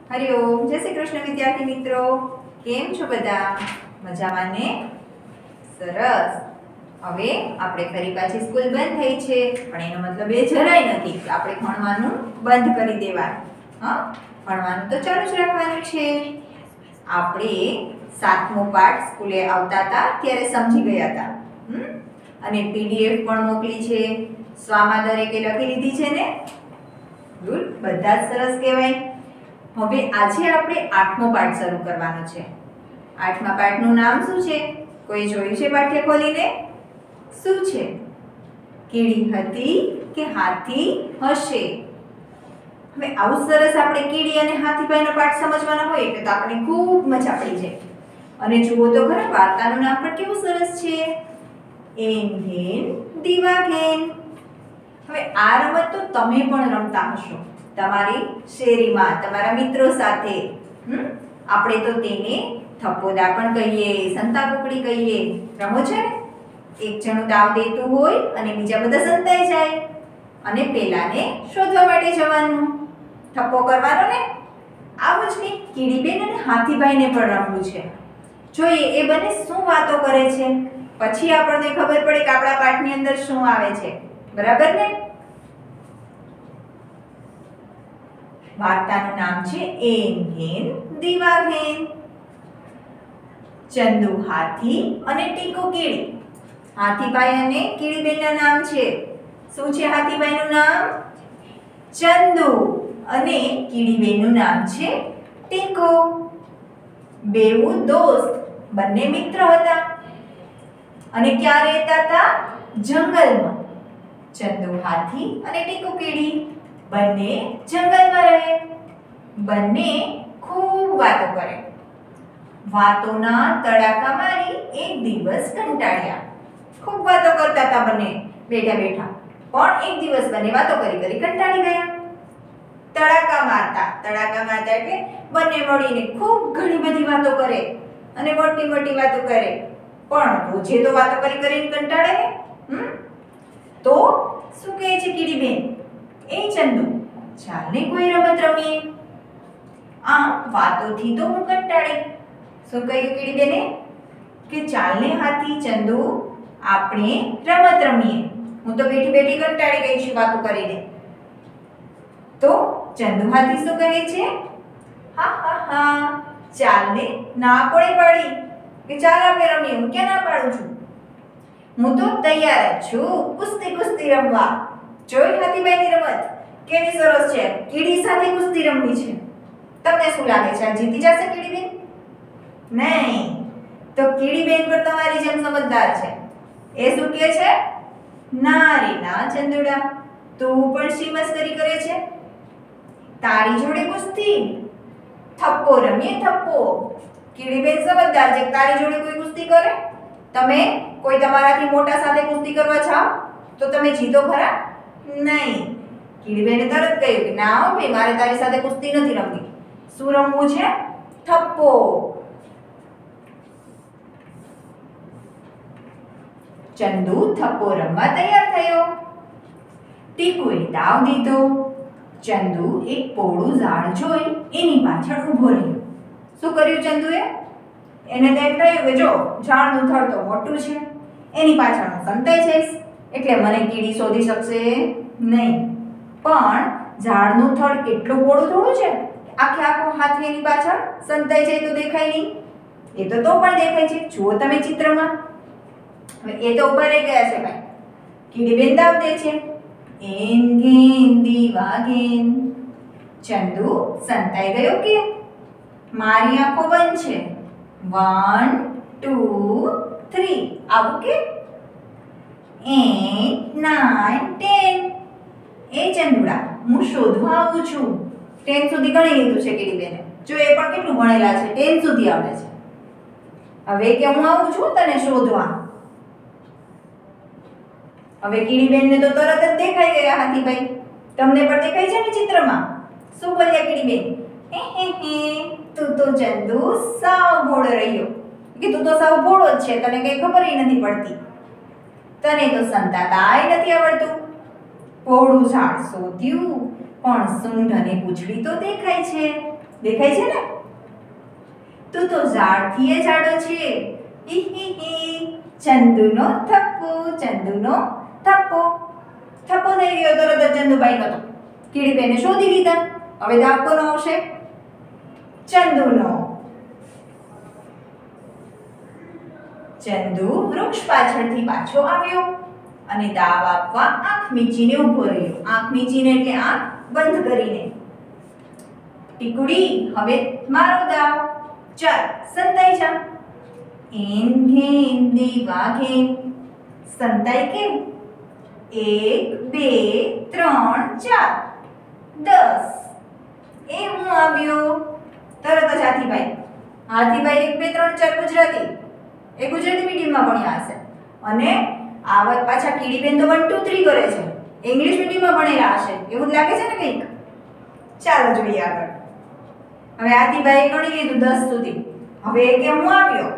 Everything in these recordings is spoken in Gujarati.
હરિઓમ, જય શ્રી કૃષ્ણ વિદ્યાર્થી મિત્રો. કેમ છો બધા? મજામાં ને? સરસ. હવે આપણે ફરી પાછી સ્કૂલ બંધ થઈ છે, પણ એનો મતલબ એ જરાય નથી કે આપણે ભણવાનું બંધ કરી દેવાનું. હા, ભણવાનું તો ચાલુ જ રાખવાનું છે. આપણે 7મો પાઠ સ્કૂલે આવતા હતા ત્યારે સમજી ગયા હતા. અને પીડીએફ પણ મોકલી છે. સ્વામાં દરેકે લખી લીધી છે ને? ગુડ, બધા જ સરસ કહેવાય. હવે આજે આપણે 8મો પાઠ શરૂ કરવાનો છે. 8મા પાઠનું નામ શું છે? કોઈ જોયું છે પાઠ્ય ખોલીને? શું છે? કીડી હતી કે હાથી હશે? હવે આવું સરસ આપણે કીડી અને હાથીભાઈનો પાઠ સમજવાનો હોય એટલે તો આપણે ખૂબ મજા પડી જાય. અને જુઓ તો ખરા, વાર્તાનું નામ પણ કેવું સરસ છે, એન ઘેન દીવા ઘેન. હવે આ રમત તો તમે પણ રમતા હશો તમારી શેરીમાં તમારા મિત્રો સાથે. આપણે તો તેને થપ્પોદા પણ કહીએ, સંતાકુકડી કહીએ. રમો છે ને? એક જણું દાવ દેતું હોય અને બીજા બધા સંતાઈ જાય અને પેલાને શોધવા માટે જવાનું, થપ્પો કરવાનો ને. આવું જ કંઈક કીડીબેન અને હાથીભાઈને પણ રમવું છે. જોઈએ એ બંને શું વાતો કરે છે, પછી આપણને ખબર પડે કે આપણા પાઠની અંદર શું આવે છે. બરાબર ને? વાર્તાનું નામ છે એન ઘેન દીવા ઘેન. ચંદુ હાથી અને ટીકુ કીડી. હાથીભાઈ અને કીડીબેનના નામ છે. શું છે હાથીભાઈનું નામ? ચંદુ અને કીડીબેનનું નામ છે ટીકુ. બેઉ દોસ્ત, બંને મિત્ર હતા અને ક્યાં રહેતા હતા? જંગલમાં. ચંદુ હાથી અને ટીકુ કીડી બંને જંગલમાં રહે. બંને ખૂબ વાતો કરે. વાતોના તડાકા મારી એક દિવસ કંટાળ્યા. ખૂબ વાતો કરતા હતા બંને બેઠા બેઠા, પણ એક દિવસ બંને વાતો કરી કરી કંટાળી ગયા. તડાકા મારતા એટલે બંને મળીને ખૂબ ઘણી બધી વાતો કરે અને મોટી મોટી વાતો કરે, પણ રોજે તો વાતો કરી કરીને કંટાળે ને. તો શું કહે છે કીડીબેન? એ ચંદુ, ચાલ ને કોઈ રમત રમીએ. આમ વાતોથી તો હું કંટાળી. શું કહ્યું કીડીબેને? કે ચાલ ને હાથી ચંદુ, આપણે રમત રમીએ. હું તો બેઠી બેઠી કંટાળી ગઈ છું વાતો કરીને. તો ચંદુ હાથી શું કહે છે? હા હા હા, ચાલ ને. ના કોણે પાડી કે ચાલ આપણે રમીએ? હું ક્યાં ના પાડું છું? હું તો તૈયાર જ છું કુસ્તી રમવા. જોઈ હાથીભાઈની રમત કેવી સરસ છે. કીડી સાથે કુસ્તી રમવી છે. તમને શું લાગે છે, આ જીતી જશે કીડીબેન? નહીં. તો કીડીબેન પણ તમારી જેમ સમજદાર છે. એ શું કહે છે? ના રે ના ચંદુડા, તું પણ શી મસ્કરી કરે છે? તારી જોડે કુસ્તી? થપ્પો રમીએ થપ્પો. કીડીબેન સમજદાર છે. તારી જોડે કોઈ કુસ્તી કરે? તમે કોઈ તમારાથી મોટા સાથે કુસ્તી કરવા જાઓ તો તમે જીતો ખરા? નહીં. કીડીબેને તરત કહ્યું કે ના હો ભાઈ, મારે તારી સાથે કુસ્તી નથી રમવી. શું રમવું છે? થપ્પો. ચંદુ થપ્પો રમવા તૈયાર થયો. ટીકુએ દાવ દીધો. ચંદુ એક પોળું ઝાડ જોઈ એની પાછળ ઊભો રહ્યો. શું કર્યું ચંદુએ? એને તેમ થયું કે જો ઝાડનું થડ તો મોટું છે, એની પાછળ હું સંતાઈ જઈશ એટલે મને કીડી શોધી શકશે નહીં. પણ ઝાડનું થડ કેટલું પોળું થોડું છે, આખો હાથી એની પાછળ સંતાઈ જાય તો દેખાય નહીં? એ તો પણ દેખાય છે. જુઓ તમે ચિત્રમાં. હવે એ તો ઊભા રહી ગયા છે ભાઈ. કીડીબેન દાવ દે છે. એન ઘેન દીવા ઘેન. ચંદુ સંતાઈ ગયો કે? મારી આંખો બંધ છે. 1 2 3 આવું કે? 8 9 10. એ ચંદુડા, હું શોધવા આવું છું. 10 સુધી ગણી લીધું છે કીડીબેને. જો એ પણ કેટલું ભણેલા છે, 10 સુધી આવડે છે. હવે કે હું આવું છું તને શોધવા. હવે કીડીબેનને તો તરત જ દેખાઈ ગયા હાથીભાઈ. તમને પણ દેખાય છે ને ચિત્રમાં? શું બોલ્યા કીડીબેન? હે હે હે, તું તો ચંદુ સાવ ભોળો રહ્યો. કે તું તો સાવ ભોળો જ છે, તને કઈ ખબર નથી પડતી. તને તો સંતાતાય નથી આવડતું. પહોળું ઝાડ શોધ્યું પણ સૂંઢ અને પૂંછડી તો દેખાય છે ને? તું તો ઝાડથી એ જાડો છે. હી હી હી. ચંદુનો થપ્પો થપ્પો થઈ ગયો. તરત જ ચંદુભાઈ નતો. કીડીબેને શોધી લીધા. હવે દાવ કોનો આવશે? ચંદુનો. ચંદુ વૃક્ષ પાછળથી પાછો આવ્યો અને દાવ આપવા આંખ મીચીને ઊભો રહ્યો. આંખ મીચીને એટલે આંખ બંધ કરીને. ટીકુડી, હવે મારો દાવ. ચાલ સંતાઈ જા. એન ઘેન દીવા ઘેન. સંતાઈ કેમ? 1 2 3 4 10. એ હું આવ્યો. તરત જ હાથીભાઈ 1 2 3 4 ગુજરાતી. એ ગુજરાતી મીડિયમમાં ભણ્યા હશે અને આ પાછા કીડીબેન તો 1 2 3 કરે છે. ઇંગ્લિશ મીડિયમમાં ભણેલા હશે એવું જ લાગે છે ને કંઈક. ચાલો જોઈએ આગળ. હવે હાથીભાઈએ ગણી લીધું 10 સુધી. હવે કે હું આવ્યો.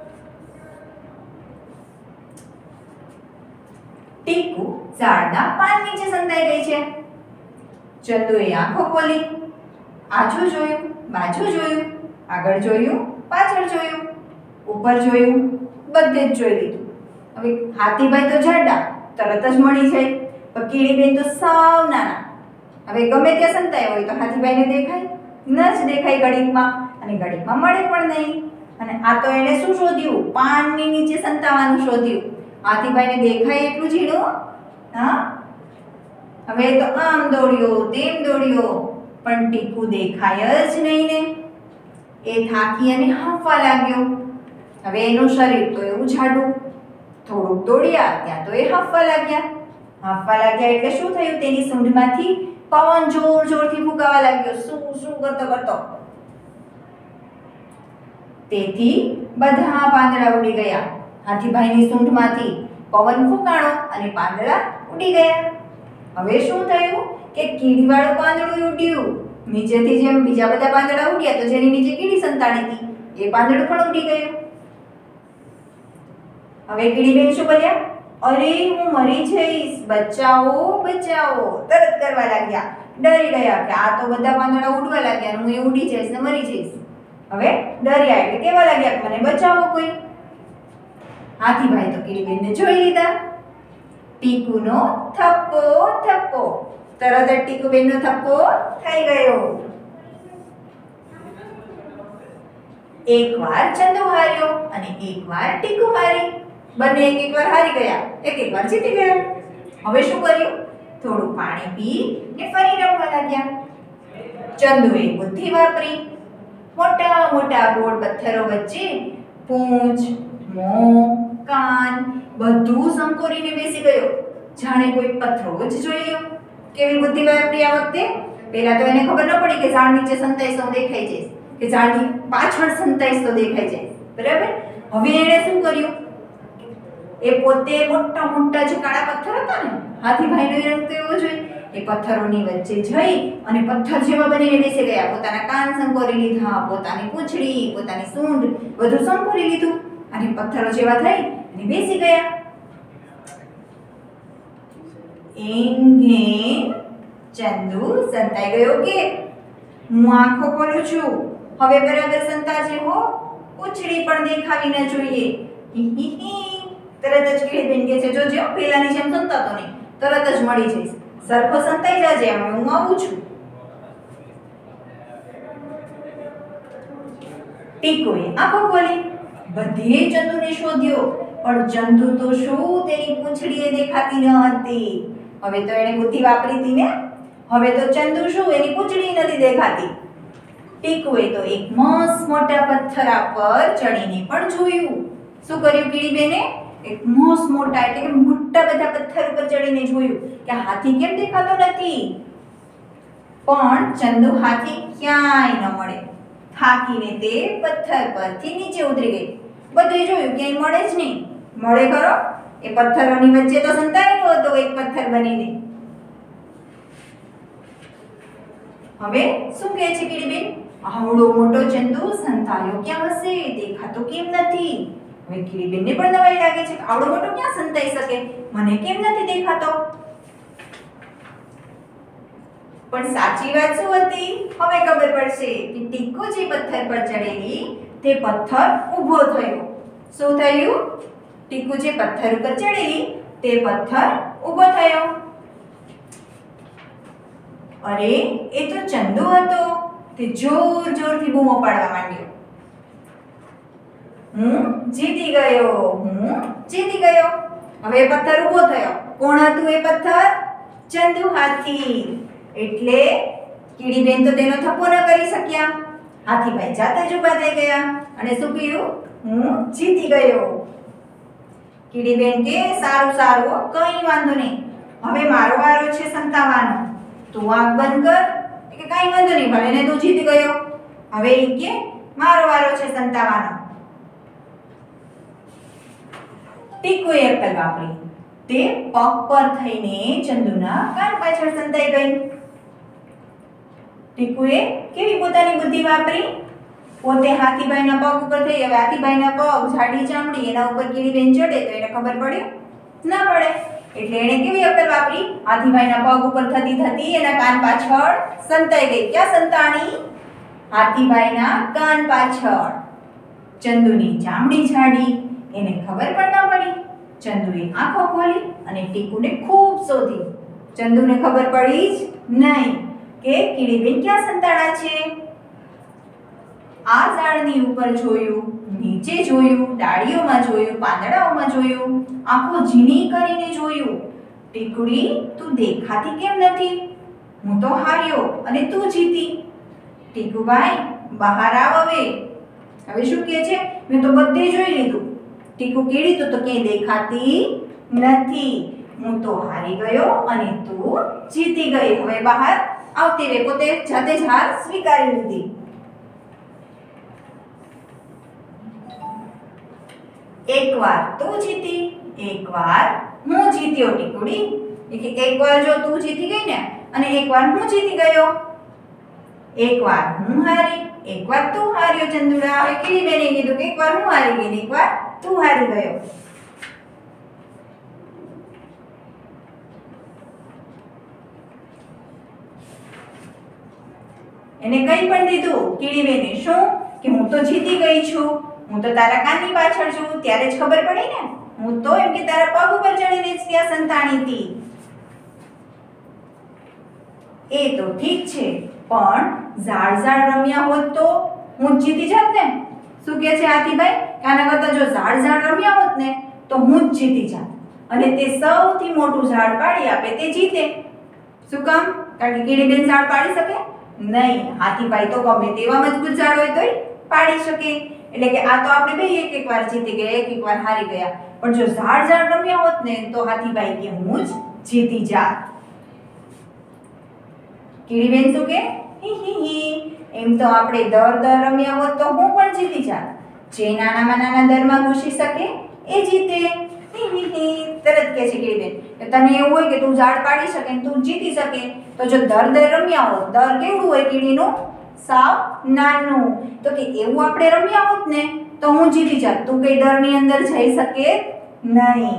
ટીકુ ઝાડના પાન નીચે સંતાઈ ગઈ છે. ચંદુએ આંખો ખોલી. આછું જોયું, બાજુ જોયું, આગળ જોયું, પાછળ જોયું, ઉપર જોયું, બધે જ જોઈ લીધું. હવે હાથીભાઈ તો જાડા, તરત જ મળી જાય. પણ કીડીબેન તો સાવ નાના. હવે ગમે ત્યાં સંતાય હોય તો હાથીભાઈને દેખાય ન જ દેખાય ઘડીકમાં, અને ઘડીકમાં મળે પણ નહીં. અને આ તો એણે શું શોધ્યું? પાનની નીચે સંતાવાનું શોધ્યું. હાથીભાઈને દેખાય એટલું ઝીણું. હા, હવે તો આમ દોડ્યો તેમ દોડ્યો પણ ટીકુ દેખાય જ નહીં ને. એ થાકી અને હાંફવા લાગ્યો. હવે એનું શરીર તો એવું જાડું. થોડુંક દોડ્યા ત્યાં તો એ હાંફવા લાગ્યા એટલે શું થયું? તેની સૂંઢમાંથી પવન જોર જોરથી ફૂંકાવા લાગ્યો. શું કરતો. તેથી બધા પાંદડા ઉડી ગયા. હાથીભાઈની સૂંઢમાંથી પવન ફૂંકાણો અને પાંદડા ઉડી ગયા. હવે શું થયું કે કીડીવાળું પાંદડું ઉડ્યું. નીચેથી જેમ બીજા બધા પાંદડા ઉડ્યા તો જેની નીચે કીડી સંતાડી હતી એ પાંદડું પણ ઉડી ગયું. હવે કીડીબેન શું બોલ્યા? અરે હું મરી જઈશ, બચાવો. તરત કરવા લાગ્યા. ડરી ગયા કે આ તો બધા પાંદડા ઉડવા લાગ્યા, હું એ ઉડી જઈશ ને મરી જઈશ. હવે ડર્યા એટલે કેવા લાગ્યા કે મને બચાવો કોઈ. હાથીભાઈ તો કીડીબેનને જોઈ લીધા. ટીકુનો થપ્પો. તરત જ ટીકુબેનનો થપ્પો થઈ ગયો. એકવાર ચંદુ હાર્યો અને એકવાર ટીકુ હારી. બંને એક વાર હારી ગયા, એક વાર જીતી ગયા. હવે શું કર્યું? થોડું પાણી પી ને ફરી રમવા લાગ્યા. ચંદુએ બુદ્ધિ વાપરી. મોટા મોટા ગોળ પથ્થરો વચ્ચે પૂંછ, મોં, કાન બધું સંકોરીને બેસી ગયો. જાણે કોઈ પથ્થરો જ જોઈ લ્યો. કેવી બુદ્ધિ વાપરી આ વખતે? પહેલા તો એને ખબર ન પડી કે ઝાડ નીચે સંતાઈશ તો દેખાઈ જઈશ, કે ઝાડની પાછળ સંતાઈશ તો દેખાઈ જાય. બરાબર? હવે એણે શું કર્યું? એ પોતે મોટા મોટા જે કાળા પથ્થર હતા ને, હાથીભાઈનો રંગ તો એવો જ હોય, એ પથ્થરોની વચ્ચે જઈ અને પથ્થર જેવા બનીને બેસી ગયા. પોતાના કાન સંકોરી લીધા, પોતાની પૂંછડી, પોતાની સૂંઢ બધું સંકોરી લીધું અને પથ્થરો જેવા થઈ અને બેસી ગયા. ચંદુ સંતાઈ ગયો કે હું આંખો ખોલું છું. હવે બરાબર સંતાજે હો, પૂંછડી પણ દેખાવી ન જોઈએ. તરત જ કીડીબેન કહે છે, જોજો પેલાની જેમ સંતાતો નહીં, તરત જ મળી જઈશ. સરખો સંતાઈ જાજે, હવે હું આવું છું. ટીકુએ આંખો ખોલી. બધે ચંદુને શોધ્યો પણ ચંદુ તો શું તેની પૂંછડીએ દેખાતી ન હતી. હવે તો એણે બુદ્ધિ વાપરી હતી ને. હવે તો ચંદુ શું એની પૂંછડી નથી દેખાતી. ટીકુએ તો એક મસ્ત મોટા પથ્થર પર ચડીને પણ જોયું. શું કર્યું કીડીબેને? એક મસ્ત મોટા એટલે કે મોટા બધા પથ્થર ઉપર ચડીને જોયું કે હાથી કેમ દેખાતો નથી. પણ ચંદુ હાથી ક્યાંય ન મળે. થાકીને તે પથ્થર પરથી નીચે ઉતરી ગઈ. બધે જોયું ક્યાંય મળે જ નહીં. મળે ખરો? એ પથ્થરોની વચ્ચે તો સંતાયેલો હતો એક પથ્થર બનીને. હવે શું કહે છે કીડીબેન? આવડો મોટો ચંદુ સંતાયો ક્યાં હશે? દેખાતો કેમ નથી? હવે કીડીબેનને પણ નવાઈ લાગે છે કે આવડો મોટો ક્યાં સંતાઈ શકે? મને કેમ નથી દેખાતો? પણ સાચી વાત શું હતી હવે ખબર પડશે કે ટીકુ જે પથ્થર પર ચડેલી તે પથ્થર ઊભો થયો. શું થયું? ટીકુ જે પથ્થર ઉપર ચડેલી તે પથ્થર ઊભો થયો. અરે એ તો ચંદુ હતો. તે જોર જોરથી બૂમો પાડવા માંડ્યો. હું જીતી ગયો, હું જીતી ગયો. હવે એ પથ્થર ઊભો થયો. કોણ હતું એ પથ્થર? ચંદુ હાથી. એટલે કીડીબેન તો તેનો થપ્પો ન કરી શક્યા. હાથીભાઈ જાતે જ ઊભા થઈ ગયા અને શું કહ્યું? હું જીતી ગયો. કીડીબેન કે સારું સારું, કંઈ વાંધો નહીં. હવે મારો વારો છે સંતાવાનો. તું આંખ બંધ કર. કે કાંઈ વાંધો નહીં, ભલે ને તું જીતી ગયો. હવે એ કે મારો વારો છે સંતાવાનો. ટીકુએ અક્કલ વાપરી. તે પગ પર થઈને ચંદુના કાન પાછળ સંતાઈ ગઈ. ટીકુએ કેવી પોતાની બુદ્ધિ વાપરી? પોતે હાથીભાઈના પગ ઉપર થઈ. હવે હાથીભાઈના પગ જાડી ચામડી, એના ઉપર કીડીબેન ચડે તો એને ખબર પડે ના પડે. એટલે એણે કેવી અક્કલ વાપરી? હાથીભાઈના પગ ઉપર થતી થતી એના કાન પાછળ સંતાઈ ગઈ. ક્યાં સંતાણી? હાથીભાઈના કાન પાછળ. ચંદુની ચામડી જાડી, એને ખબર પણ ના પડી. ચંદુએ આંખો ખોલી અને ટીકુને ખૂબ શોધી. ચંદુને ખબર પડી જ નહીં કે કીડીબેન ક્યાં સંતાડા છે. આ ઝાડની ઉપર જોયું, નીચે જોયું, ડાળીઓમાં જોયું, પાંદડાઓમાં જોયું, આંખો ઝીણી કરીને જોયું. ટીકડી, તું દેખાતી કેમ નથી? હું તો હાર્યો અને તું જીતી. ટીકુભાઈ બહાર આવ હવે. હવે શું કહે છે? મેં તો બધે જોઈ લીધું. ટીકુ કીડી, તું તો ક્યાંય દેખાતી નથી. હું તો હારી ગયો અને તું જીતી ગઈ. હવે બહાર આવતી રહે. પોતે જાતે જ હાર સ્વીકારી લીધી. એકવાર તું જીતી, એકવાર હું જીત્યો. ટીકુડી, એકવાર જો તું જીતી ગઈ ને અને એકવાર હું જીતી ગયો. એકવાર હું હારી, એકવાર તું હાર્યો. ચંદુડા, હવે કીડીબેને કીધું કે એકવાર હું હારી ગઈ ને એકવાર તું હારી ગયો. એને કહી પણ દીધું કીડીબેને. શું? કે હું તો જીતી ગઈ છું. હું તો તારા કાનની પાછળ છું. ત્યારે જ ખબર પડી ને. હું તો એમ કે તારા પગ ઉપર ચડીને જ ત્યાં સંતાણી હતી. એ તો ઠીક છે, પણ ઝાડ રમ્યા હોત તો હું જ જીતી જાત ને. શું કહે છે હાથીભાઈ? આના કરતા જો ઝાડ રમ્યા હોત ને તો હું જ જીતી જાત અને તે સૌથી મોટું ઝાડ પાડી આપે તે જીતે. શું કામ? કારણ કે કીડીબેન ઝાડ પાડી શકે નહીં. હાથીભાઈ તો ગમે તેવા મજબૂત ઝાડ હોય તોય પાડી શકે. એટલે કે આ તો આપણે બે એક વાર જીતી ગયા, એક વાર હારી ગયા. પણ જો ઝાડ રમ્યા હોત ને તો હાથીભાઈ કે હું જ જીતી જાત. કીડીબેન શું કે? હી હી હી, એમ તો આપણે દર રમ્યા હોત તો હું પણ જીતી જાત. જે નાનામાં નાના દરમાં ઘૂસી શકે એ જીતે. હી હી હી, તરત કહે છે કીડીબેન. તને એવું હોય કે તું ઝાડ પાડી શકે ને તું જીતી શકે તો જો દર રમ્યા હોત. દર કેવડું હોય કીડીનું? સાવ નાનું. તો કે એવું આપણે રમ્યા હોત ને તો હું જીતી જાત. તું કઈ દરની અંદર જઈ શકે નહીં.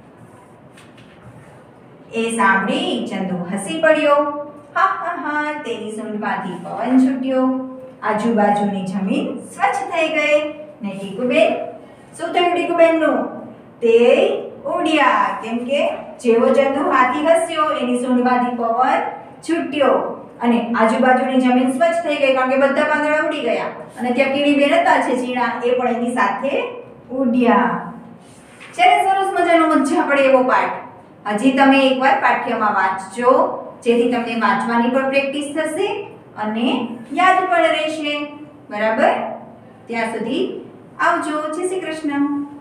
એ સાંભળી ચંદુ હસી પડ્યો. હા હા હા, તેની સૂંઢમાંથી પવન છૂટ્યો. આજુબાજુની જમીન સ્વચ્છ થઈ ગઈ. ને ટીકુબેન, શું થયું ટીકુબેનનું? તે ઉડ્યા. કેમ કે જેવો ચંદુ હાથી હસ્યો એની સૂંઢમાંથી પવન છૂટ્યો અને આજુબાજુની જમીન સ્વચ્છ થઈ ગઈ. કારણ કે બધા પાંદડા ઉડી ગયા અને ત્યાં કીડીબેન હતા છે ઝીણા, એ પણ એની સાથે ઉડ્યા. છે ને સરસ મજાનો મજા પડે એવો પાઠ. હજી તમે એકવાર પાઠ્યમાં વાંચજો, જેથી તમને વાંચવાની પણ પ્રેક્ટિસ થશે અને યાદ પણ રહેશે. બરાબર? ત્યાં સુધી આવજો. જય શ્રી કૃષ્ણ.